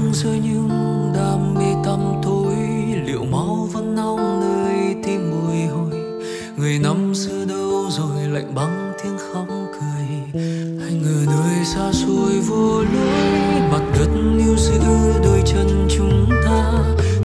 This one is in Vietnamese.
buông rơi những đam mê tăm tối, liệu máu vẫn nóng nơi tim bồi hồi. Người năm xưa đâu rồi, lạnh băng tiếng khóc cười. Anh ở nơi xa xôi vô